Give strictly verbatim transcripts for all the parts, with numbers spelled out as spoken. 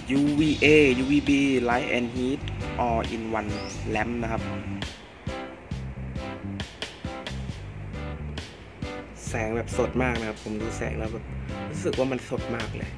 ยู วี เอ ยู วี บี Light and Heat All in One Lamp นะครับแสงแบบสดมากนะครับผมดูแสงแล้วแบบรู้สึกว่ามันสดมากเลย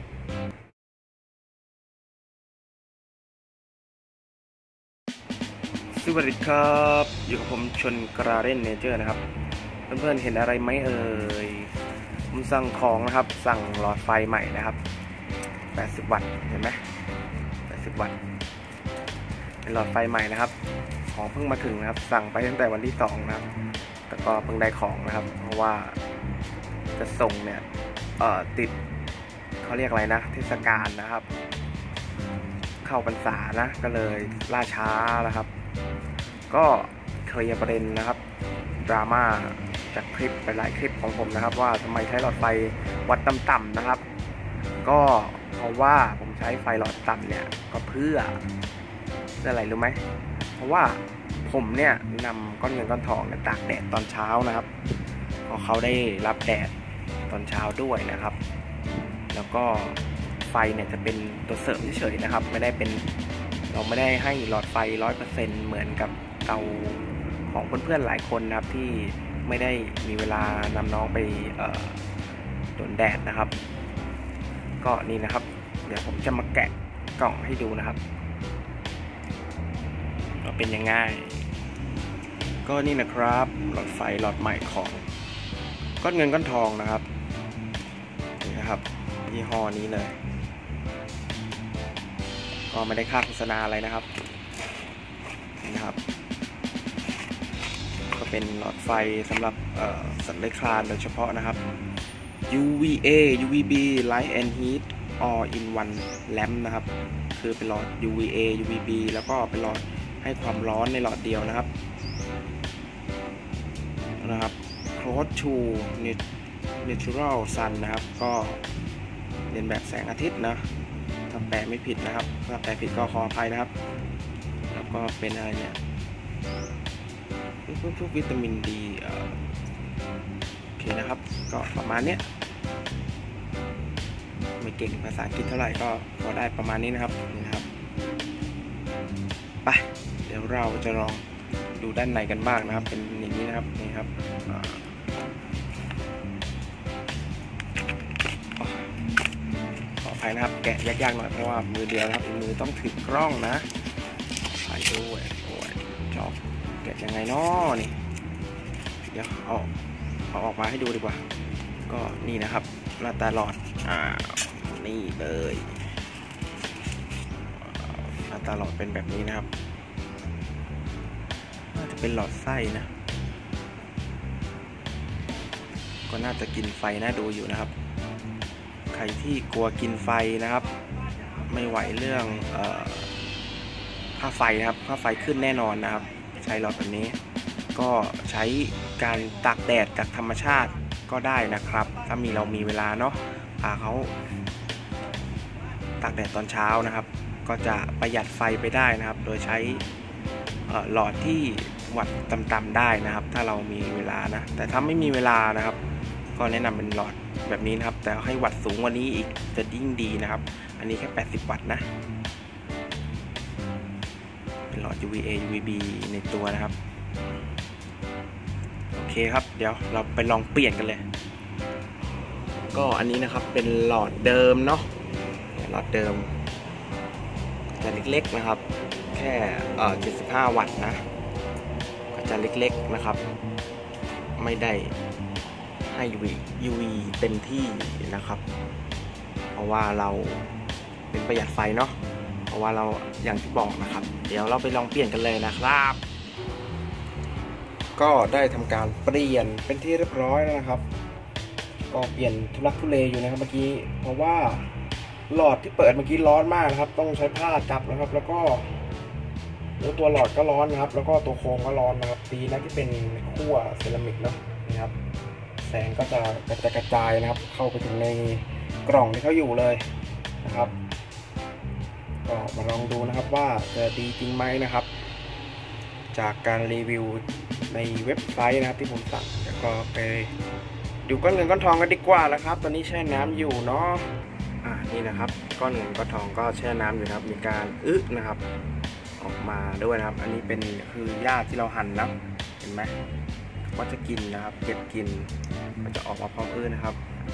สวัสดีครับอยู่กับผมชนกราเรนเนเจอร์นะครับเพื่อนๆเห็นอะไรไหมเอ่ยผมสั่งของนะครับสั่งหลอดไฟใหม่นะครับแปดสิบวัตต์เห็นไหมแปดสิบวัตต์เป็นหลอดไฟใหม่นะครับของเพิ่งมาถึงนะครับสั่งไปตั้งแต่วันที่สองนะครับแต่ก็เพิ่งได้ของนะครับเพราะว่าจะส่งเนี่ยเอ่อติดเขาเรียกอะไรนะเทศกาลนะครับเข้าพรรษานะก็เลยล่าช้านะครับก็เคลียร์ประเด็นนะครับดราม่าจากคลิปไปหลายคลิปของผมนะครับว่าทำไมใช้หลอดไฟวัดต่ำๆนะครับก็เพราะว่าผมใช้ไฟหลอดต่ำเนี่ยก็เพื่อเพื่ออะไรรู้ไหมเพราะว่าผมเนี่ยนำก้อนเงินก้อนทองเนี่ยตากแดดตอนเช้านะครับพอเขาได้รับแดดตอนเช้าด้วยนะครับแล้วก็ไฟเนี่ยจะเป็นตัวเสริมเฉยๆนะครับไม่ได้เป็นเราไม่ได้ให้หลอดไฟ ร้อยเปอร์เซ็นต์ เหมือนกับเตาของเพื่อนๆหลายคนนะครับที่ไม่ได้มีเวลานำน้องไปโดนแดดนะครับก็นี่นะครับเดี๋ยวผมจะมาแกะกล่องให้ดูนะครับว่าเป็นยังไงก็นี่นะครับหลอดไฟหลอดใหม่ของก้อนเงินก้อนทองนะครับนี่นะครับยี่ห้อนี้เลยก็ไม่ได้ค่าโฆษณาอะไรนะครับนะครับก็เป็นหลอดไฟสำหรับสัตว์เลื้อยคลานโดยเฉพาะนะครับ ยู วี เอ ยู วี บี Light and Heat All in One Lamp นะครับคือเป็นหลอด ยู วี เอ ยู วี บี แล้วก็เป็นหลอดให้ความร้อนในหลอดเดียวนะครับนะครับ Close to Natural Sun นะครับก็เรียนแบบแสงอาทิตย์นะถ้าแปลไม่ผิดนะครับถ้าแปลผิดก็ขออภัยนะครับแล้วก็เป็นอะไรเนี่ยพวกพวกวิตามินดีโอเคนะครับก็ประมาณเนี้ยไม่เก่งภาษาอังกฤษเท่าไหร่ก็พอได้ประมาณนี้นะครับนี่นะครับไปเดี๋ยวเราจะลองดูด้านในกันบ้างนะครับเป็นอย่างนี้นะครับนี่ครับขออภัยนะครับแกะยากๆหน่อยเพราะว่ามือเดียวนะครับมือต้องถือกล้องนะไปด้วยโอ้ยจอบแกะยังไงน้อนี่เดี๋ยวเอาเอาออกมาให้ดูดีกว่าก็นี่นะครับหน้าตาหลอดอ่านี่เลยหน้าตาหลอดเป็นแบบนี้นะครับน่าจะเป็นหลอดไส้นะก็น่าจะกินไฟน่าดูอยู่นะครับใครที่กลัวกินไฟนะครับไม่ไหวเรื่องเอ่อค่าไฟนะครับค่าไฟขึ้นแน่นอนนะครับใช้หลอดแบบนี้ก็ใช้การตากแดดจากธรรมชาติก็ได้นะครับถ้ามีเรามีเวลาเนาะพาเขาตากแดดตอนเช้านะครับก็จะประหยัดไฟไปได้นะครับโดยใช้หลอดที่วัดต่ำๆได้นะครับถ้าเรามีเวลานะแต่ถ้าไม่มีเวลานะครับก็แนะนำเป็นหลอดแบบนี้นะครับแต่ให้วัดสูงกว่านี้อีกจะยิ่งดีนะครับอันนี้แค่แปดสิบวัตต์นะเป็นหลอด ยู วี เอ ยู วี บี ในตัวนะครับโอเคครับเดี๋ยวเราไปลองเปลี่ยนกันเลยก็อันนี้นะครับเป็นหลอดเดิมเนาะหลอดเดิมจะเล็กๆนะครับแค่เอ่อเจ็ดสิบห้าวัตต์นะก็จะเล็กๆนะครับไม่ได้ให้ ยู วี ยู วี เต็มที่นะครับเพราะว่าเราเป็นประหยัดไฟเนาะเพราะว่าเราอย่างที่บอกนะครับเดี๋ยวเราไปลองเปลี่ยนกันเลยนะครับก็ได้ทำการเปลี่ยนเป็นที่เรียบร้อยแล้วนะครับก็เปลี่ยนทุลักทุเลอยู่นะครับเมื่อกี้เพราะว่าหลอดที่เปิดเมื่อกี้ร้อนมากนะครับต้องใช้ผ้าจับนะครับแล้วก็ตัวหลอดก็ร้อนนะครับแล้วก็ตัวโครงก็ร้อนนะครับดีนะที่เป็นขั้วเซรามิกเนาะนะครับแสงก็จะกระจายกระจายนะครับเข้าไปถึงในกล่องที่เขาอยู่เลยนะครับก็มาลองดูนะครับว่าจะดีจริงไหมนะครับจากการรีวิวในเว็บไซต์นะครับที่ผมสั่งแล้วก็ไปดูก้อนเงินก้อนทองกันดีกว่าแล้วครับตอนนี้แช่น้ำอยู่เนาะอ่านี่นะครับก้อนเงินก้อนทองก็แช่น้ำอยู่นะครับมีการอึะนะครับออกมาด้วยนะครับอันนี้เป็นคือหญ้าที่เราหั่นนะเห็นไหมก็จะกินนะครับเก็บกินมันจะออกมาพร้อมอึะนะครับ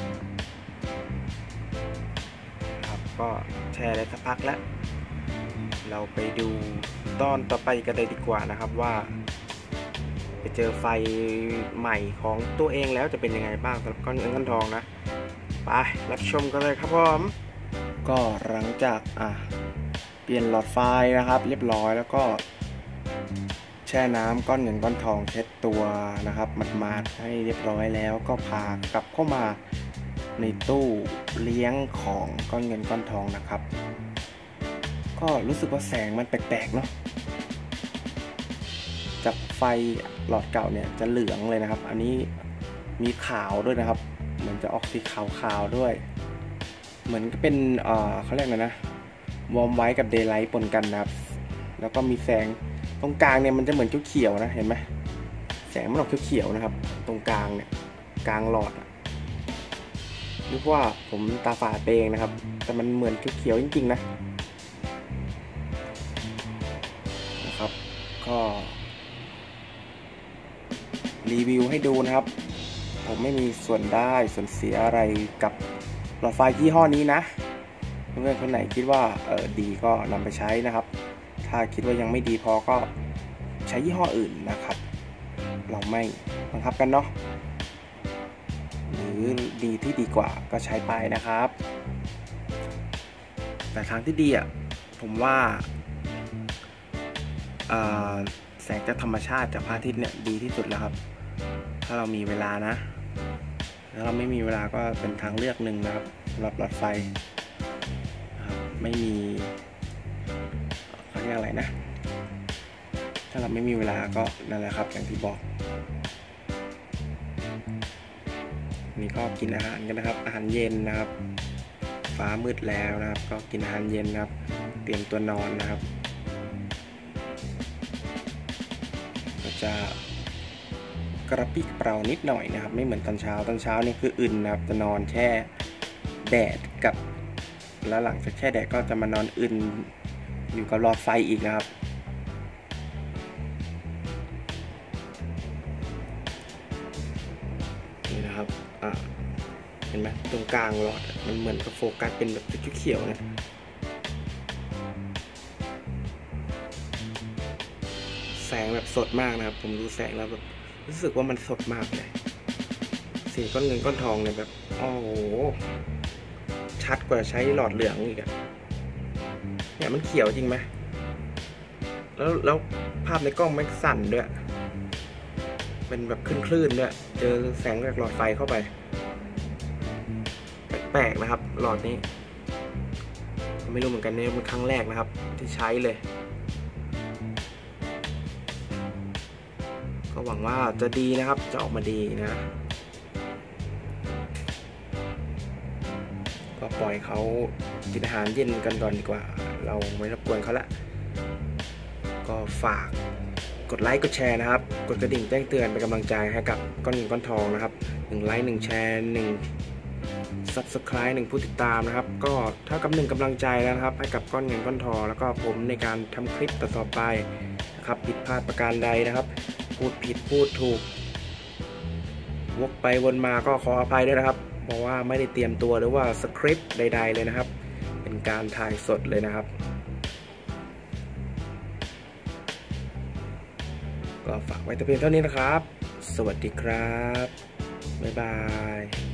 ครับก็แช่ได้สักพักแล้วเราไปดูตอนต่อไปกันเลยดีกว่านะครับว่าไปเจอไฟใหม่ของตัวเองแล้วจะเป็นยังไงบ้างสำหรับก้อนเงินก้อนทองนะไปรับชมกันเลยครับผมก็หลังจากอ่ะเปลี่ยนหลอดไฟนะครับเรียบร้อยแล้วก็แช่น้ำก้อนเงินก้อนทองเช็ดตัวนะครับมัดๆให้เรียบร้อยแล้วก็พากลับเข้ามาในตู้เลี้ยงของก้อนเงินก้อนทองนะครับก็รู้สึกว่าแสงมันแปลกๆเนาะจากไฟหลอดเก่าเนี่ยจะเหลืองเลยนะครับอันนี้มีขาวด้วยนะครับเหมือนจะออกสีขาวๆด้วยเหมือนก็เป็นเอ่อเขาเรียกอะไรนะวอร์มไว้กับเดย์ไลท์ปนกันนะครับแล้วก็มีแสงตรงกลางเนี่ยมันจะเหมือนเขียวๆนะเห็นไหมแสงมันออกเขียวๆนะครับตรงกลางเนี่ยกลางหลอดนึกว่าผมตาฝาดเองนะครับแต่มันเหมือนเขียวๆจริงๆนะนะครับก็รีวิวให้ดูนะครับผมไม่มีส่วนได้ส่วนเสียอะไรกับหลอดไฟยี่ห้อนี้นะเพื่อนๆคนไหนคิดว่าเออดีก็นำไปใช้นะครับถ้าคิดว่ายังไม่ดีพอก็ใช้ยี่ห้ออื่นนะครับเราไม่บังคับกันเนาะหรือดีที่ดีกว่าก็ใช้ไปนะครับแต่ทางที่ดีอ่ะผมว่าแสงจากธรรมชาติจากพระอาทิตย์เนี่ยดีที่สุดแล้วครับถ้าเรามีเวลานะถ้าเราไม่มีเวลาก็เป็นทางเลือกหนึ่งนะครับสำหรับหลอดไฟนะครับไม่มีเขาเรียกอะไรนะถ้าเราไม่มีเวลาก็นั่นแหละครับอย่างที่บอกนี่ก็กินอาหารกันนะครับอาหารเย็นนะครับฟ้ามืดแล้วนะครับก็กินอาหารเย็นนะครับเตรียมตัวนอนนะครับก็จะกระปี้กระเป๋านิดหน่อยนะครับไม่เหมือนตอนเช้าตอนเช้านี่คืออื่นนะครับจะนอนแช่แดดกับแล้วหลังจากแช่แดดก็จะมานอนอื่นอยู่กับหลอดไฟอีกนะครับนี่นะครับอ่ะเห็นไหมตรงกลางหลอดมันเหมือนกับโฟกัสเป็นแบบเขียวๆนะแสงแบบสดมากนะครับผมดูแสงแล้วแบบรู้สึกว่ามันสดมากเลยสีก้อนเงินก้อนทองเนี่ยแบบโอ้โหชัดกว่าใช้หลอดเหลืองอีกอะเนี่ยมันเขียวจริงไหมแล้วแล้วภาพในกล้องมันสั่นด้วยเป็นแบบคลื่นๆด้วยเจอแสงจากหลอดไฟเข้าไปแปลกๆนะครับหลอดนี้ไม่รู้เหมือนกันเนี่ยเป็นครั้งแรกนะครับที่ใช้เลยก็หวังว่าจะดีนะครับจะออกมาดีนะก็ปล่อยเขากินอาหารเย็นกันก่อนดีกว่าเราไม่รบกวนเขาละก็ฝากกดไลค์กดแชร์นะครับกดกระดิ่งแจ้งเตือนเป็นกำลังใจให้กับก้อนเงินก้อนทองนะครับหนึ่งไลค์หนึ่งแชร์หนึ่ง ซับสไครบ์ หนึ่งผู้ติดตามนะครับก็เท่ากับหนึ่งกำลังใจแล้วนะครับให้กับก้อนเงินก้อนทองแล้วก็ผมในการทำคลิปต่อๆไปนะครับผิดพลาดประการใดนะครับพูดผิดพูดถูกวกไปวนมาก็ขออภัยด้วยนะครับเพราะว่าไม่ได้เตรียมตัวหรือว่าสคริปต์ใดๆเลยนะครับเป็นการถ่ายสดเลยนะครับก็ฝากไว้แต่เพียงเท่านี้นะครับสวัสดีครับบ๊ายบาย